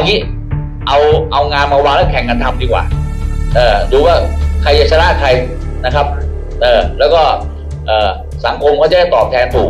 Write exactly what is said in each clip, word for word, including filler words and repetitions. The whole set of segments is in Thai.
งี้เอาเอางานมาวางแล้วแข่งกันทำดีกว่าเออดูว่าใครจะชนะใครนะครับเออแล้วก็เออสังคมเขาจะได้ตอบแทนถูก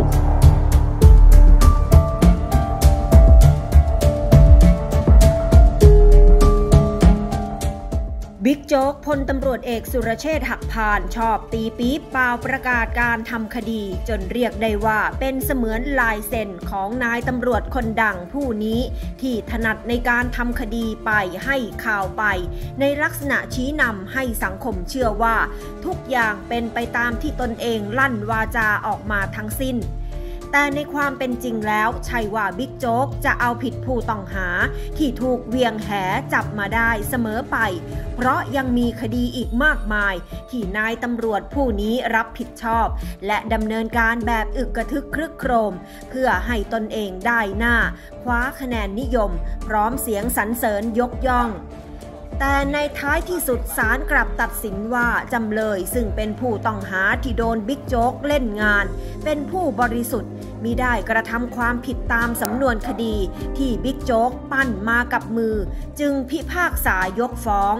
บิ๊กโจ๊กพลตำรวจเอกสุรเชษฐ์หักพานชอบตีปี๊บเปล่าประกาศการทำคดีจนเรียกได้ว่าเป็นเสมือนลายเซ็นของนายตำรวจคนดังผู้นี้ที่ถนัดในการทำคดีไปให้ข่าวไปในลักษณะชี้นำให้สังคมเชื่อว่าทุกอย่างเป็นไปตามที่ตนเองลั่นวาจาออกมาทั้งสิ้นแต่ในความเป็นจริงแล้วใช่ว่าบิ๊กโจ๊กจะเอาผิดผู้ต้องหาที่ถูกเวียงแหจับมาได้เสมอไปเพราะยังมีคดีอีกมากมายที่นายตำรวจผู้นี้รับผิดชอบและดำเนินการแบบอึกกระทึกครึกโครมเพื่อให้ตนเองได้หน้าคว้าคะแนนนิยมพร้อมเสียงสรรเสริญยกย่องแต่ในท้ายที่สุดศาลกลับตัดสินว่าจำเลยซึ่งเป็นผู้ต้องหาที่โดนบิ๊กโจ๊กเล่นงานเป็นผู้บริสุทธิ์มิได้กระทำความผิดตามสำนวนคดีที่บิ๊กโจ๊กปั้นมากับมือจึงพิพากษายกฟ้อง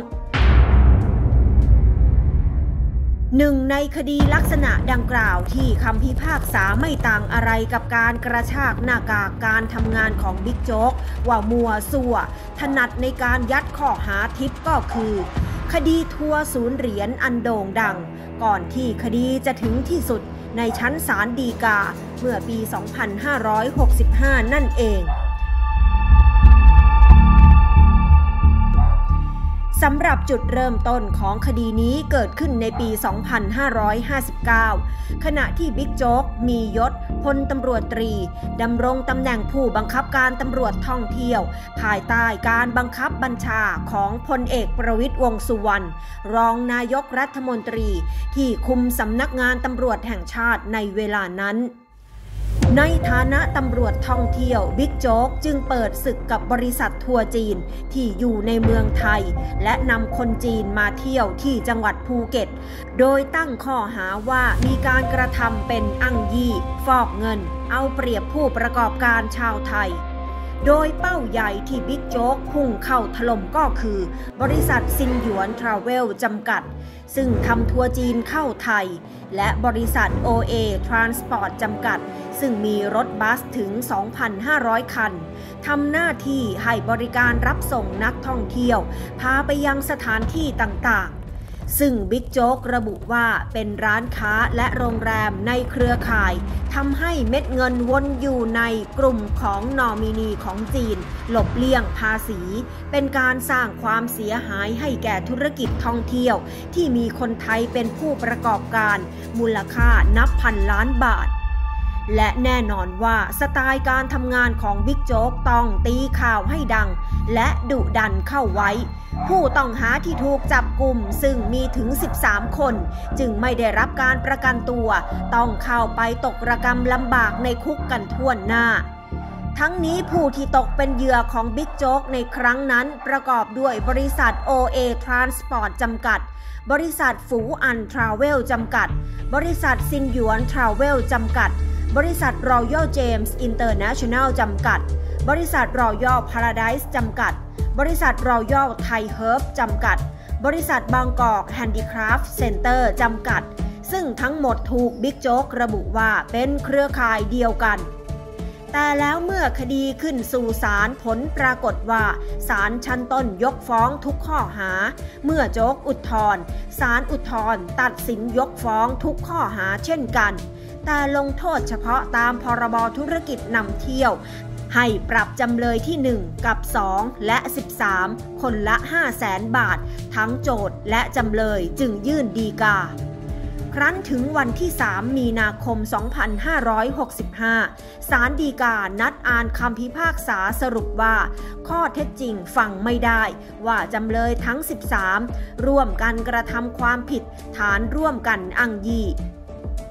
หนึ่งในคดีลักษณะดังกล่าวที่คำพิพากษาไม่ต่างอะไรกับการกระชากหน้ากากการทำงานของบิ๊กโจ๊กว่ามัวซั่วถนัดในการยัดข้อหาทิปก็คือคดีทัวร์ศูนย์เหรียญอันโด่งดังก่อนที่คดีจะถึงที่สุดในชั้นศาลฎีกาเมื่อปี สองพันห้าร้อยหกสิบห้า นั่นเองสำหรับจุดเริ่มต้นของคดีนี้เกิดขึ้นในปี สองพันห้าร้อยห้าสิบเก้า ขณะที่บิ๊กโจ๊กมียศพลตำรวจตรีดำรงตำแหน่งผู้บังคับการตำรวจท่องเที่ยวภายใต้การบังคับบัญชาของพลเอกประวิตรวงษ์สุวรรณรองนายกรัฐมนตรีที่คุมสำนักงานตำรวจแห่งชาติในเวลานั้นในฐานะตำรวจท่องเที่ยวบิ๊กโจ๊กจึงเปิดศึกกับบริษัททัวร์จีนที่อยู่ในเมืองไทยและนำคนจีนมาเที่ยวที่จังหวัดภูเก็ตโดยตั้งข้อหาว่ามีการกระทำเป็นอ้างยี่ฟอกเงินเอาเปรียบผู้ประกอบการชาวไทยโดยเป้าใหญ่ที่บิ๊กโจ๊กพุ่งเข้าถล่มก็คือบริษัทซินหยวนทราเวลจำกัดซึ่งทำทัวร์จีนเข้าไทยและบริษัท โอ เอ Transport จำกัดซึ่งมีรถบัสถึง สองพันห้าร้อย คันทำหน้าที่ให้บริการรับส่งนักท่องเที่ยวพาไปยังสถานที่ต่างๆซึ่งบิ๊กโจ๊กระบุว่าเป็นร้านค้าและโรงแรมในเครือข่ายทำให้เม็ดเงินวนอยู่ในกลุ่มของนอมินีของจีนหลบเลี่ยงภาษีเป็นการสร้างความเสียหายให้แก่ธุรกิจท่องเที่ยวที่มีคนไทยเป็นผู้ประกอบการมูลค่านับพันล้านบาทและแน่นอนว่าสไตล์การทำงานของบิ๊กโจ๊กต้องตีข่าวให้ดังและดุดันเข้าไว้ผู้ต้องหาที่ถูกจับกุมซึ่งมีถึงสิบสามคนจึงไม่ได้รับการประกันตัวต้องเข้าไปตกระกำลำบากในคุกกันทั่วหน้าทั้งนี้ผู้ที่ตกเป็นเหยื่อของบิ๊กโจ๊กในครั้งนั้นประกอบด้วยบริษัท โอ เอ Transport จำกัดบริษัทฝูอันทราเวลจำกัดบริษัทซินหยวนทราเวลจำกัดบริษัท Royal James International จำกัดบริษัท Royal Paradise จำกัดบริษัท Royal Thai Herb จำกัดบริษัทบางกอก Handicraft Center จำกัดซึ่งทั้งหมดถูกบิ๊กโจ๊กระบุว่าเป็นเครือข่ายเดียวกันแต่แล้วเมื่อคดีขึ้นสู่ศาลผลปรากฏว่าศาลชั้นต้นยกฟ้องทุกข้อหาเมื่อโจ๊กอุทธรณ์ศาลอุทธรณ์ตัดสินยกฟ้องทุกข้อหาเช่นกันแต่ลงโทษเฉพาะตามพรบธุรกิจนำเที่ยวให้ปรับจำเลยที่หนึ่งกับสองและสิบสามคนละ ห้าแสน บาททั้งโจทก์และจำเลยจึงยื่นฎีกาครั้นถึงวันที่สามมีนาคม สองพันห้าร้อยหกสิบห้า ศาลฎีกานัดอ่านคำพิพากษาสรุปว่าข้อเท็จจริงฟังไม่ได้ว่าจำเลยทั้งสิบสามร่วมกันกระทำความผิดฐานร่วมกันอ้างยี่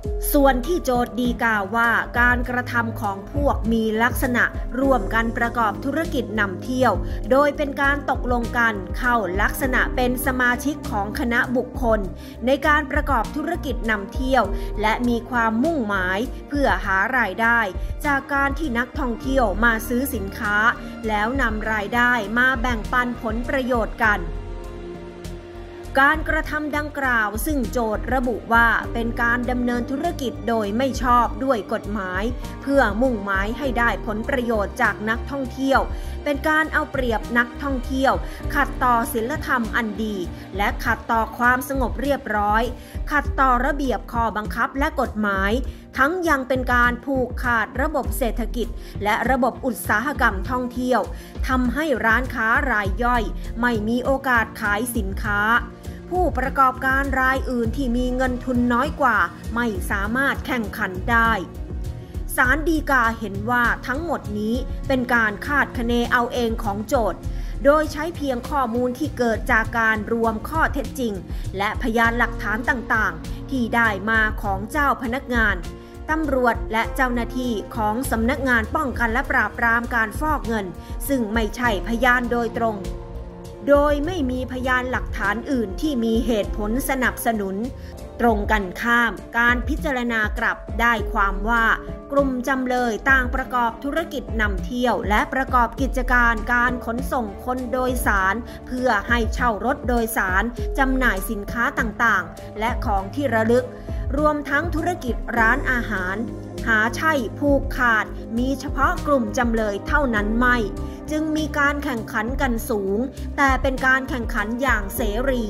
ส่วนที่โจทก์ฎีกาว่าการกระทำของพวกมีลักษณะร่วมกันประกอบธุรกิจนำเที่ยวโดยเป็นการตกลงกันเข้าลักษณะเป็นสมาชิกของคณะบุคคลในการประกอบธุรกิจนำเที่ยวและมีความมุ่งหมายเพื่อหารายได้จากการที่นักท่องเที่ยวมาซื้อสินค้าแล้วนำรายได้มาแบ่งปันผลประโยชน์กันการกระทำดังกล่าวซึ่งโจทก์ระบุว่าเป็นการดำเนินธุรกิจโดยไม่ชอบด้วยกฎหมายเพื่อมุ่งหมายให้ได้ผลประโยชน์จากนักท่องเที่ยวเป็นการเอาเปรียบนักท่องเที่ยวขัดต่อศีลธรรมอันดีและขัดต่อความสงบเรียบร้อยขัดต่อระเบียบข้อบังคับและกฎหมายทั้งยังเป็นการผูกขาดระบบเศรษฐกิจและระบบอุตสาหกรรมท่องเที่ยวทำให้ร้านค้ารายย่อยไม่มีโอกาสขายสินค้าผู้ประกอบการรายอื่นที่มีเงินทุนน้อยกว่าไม่สามารถแข่งขันได้ศาลฎีกาเห็นว่าทั้งหมดนี้เป็นการคาดคะเนเอาเองของโจทก์โดยใช้เพียงข้อมูลที่เกิดจากการรวมข้อเท็จจริงและพยานหลักฐานต่างๆที่ได้มาของเจ้าพนักงานตำรวจและเจ้าหน้าที่ของสำนักงานป้องกันและปราบปรามการฟอกเงินซึ่งไม่ใช่พยานโดยตรงโดยไม่มีพยานหลักฐานอื่นที่มีเหตุผลสนับสนุนตรงกันข้ามการพิจารณากลับได้ความว่ากลุ่มจำเลยต่างประกอบธุรกิจนำเที่ยวและประกอบกิจการการขนส่งคนโดยสารเพื่อให้เช่ารถโดยสารจำหน่ายสินค้าต่างๆและของที่ระลึกรวมทั้งธุรกิจร้านอาหารหาใช่ผูกขาดมีเฉพาะกลุ่มจำเลยเท่านั้นไม่จึงมีการแข่งขันกันสูงแต่เป็นการแข่งขันอย่างเสรี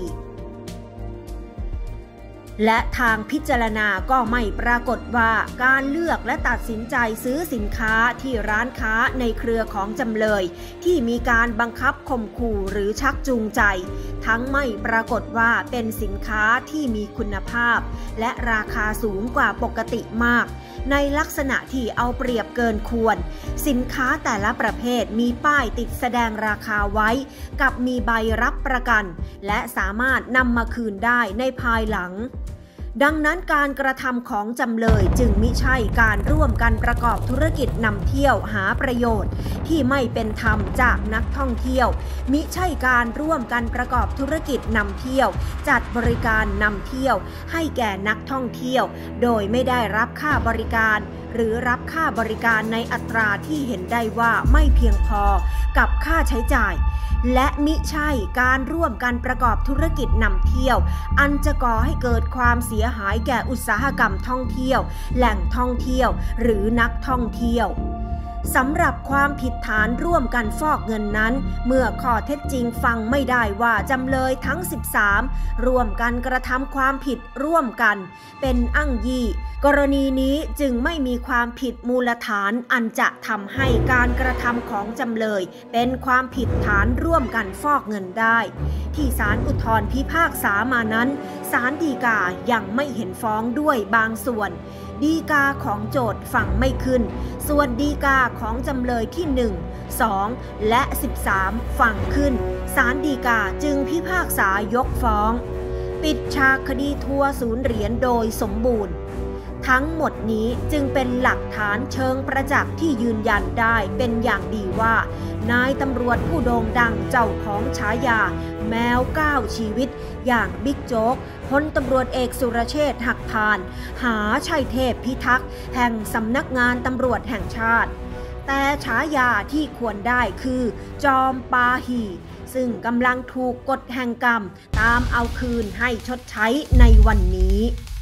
และทางพิจารณาก็ไม่ปรากฏว่าการเลือกและตัดสินใจซื้อสินค้าที่ร้านค้าในเครือของจำเลยที่มีการบังคับข่มขู่หรือชักจูงใจทั้งไม่ปรากฏว่าเป็นสินค้าที่มีคุณภาพและราคาสูงกว่าปกติมากในลักษณะที่เอาเปรียบเกินควรสินค้าแต่ละประเภทมีป้ายติดแสดงราคาไว้กับมีใบรับประกันและสามารถนำมาคืนได้ในภายหลังดังนั้นการกระทำของจำเลยจึงมิใช่การร่วมกันประกอบธุรกิจนำเที่ยวหาประโยชน์ที่ไม่เป็นธรรมจากนักท่องเที่ยวมิใช่การร่วมกันประกอบธุรกิจนำเที่ยวจัดบริการนำเที่ยวให้แก่นักท่องเที่ยวโดยไม่ได้รับค่าบริการหรือรับค่าบริการในอัตราที่เห็นได้ว่าไม่เพียงพอกับค่าใช้จ่ายและมิใช่การร่วมกันประกอบธุรกิจนำเที่ยวอันจะก่อให้เกิดความเสียหายแก่อุตสาหกรรมท่องเที่ยวแหล่งท่องเที่ยวหรือนักท่องเที่ยวสำหรับความผิดฐานร่วมกันฟอกเงินนั้นเมื่อข้อเท็จจริงฟังไม่ได้ว่าจำเลยทั้งสิบสามร่วมกันกระทำความผิดร่วมกันเป็นอ้างยี่กรณีนี้จึงไม่มีความผิดมูลฐานอันจะทำให้การกระทำของจำเลยเป็นความผิดฐานร่วมกันฟอกเงินได้ที่ศาลอุทธรณ์พิพากษามานั้นศาลฎีกายังไม่เห็นฟ้องด้วยบางส่วนฎีกาของโจทก์ฟังไม่ขึ้นส่วนฎีกาของจำเลยที่หนึ่ง สองและสิบสามฟังขึ้นศาลฎีกาจึงพิพากษายกฟ้องปิดฉากคดีทัวร์ศูนย์เหรียญโดยสมบูรณ์ทั้งหมดนี้จึงเป็นหลักฐานเชิงประจักษ์ที่ยืนยันได้เป็นอย่างดีว่านายตำรวจผู้โด่งดังเจ้าของฉายาแมวเก้าชีวิตอย่างบิ๊กโจ๊กพลตำรวจเอกสุรเชษฐ์หักพานหาชัยเทพพิทักษ์แห่งสำนักงานตำรวจแห่งชาติแต่ฉายาที่ควรได้คือจอมปาหีซึ่งกำลังถูกกฎแห่งกรรมตามเอาคืนให้ชดใช้ในวันนี้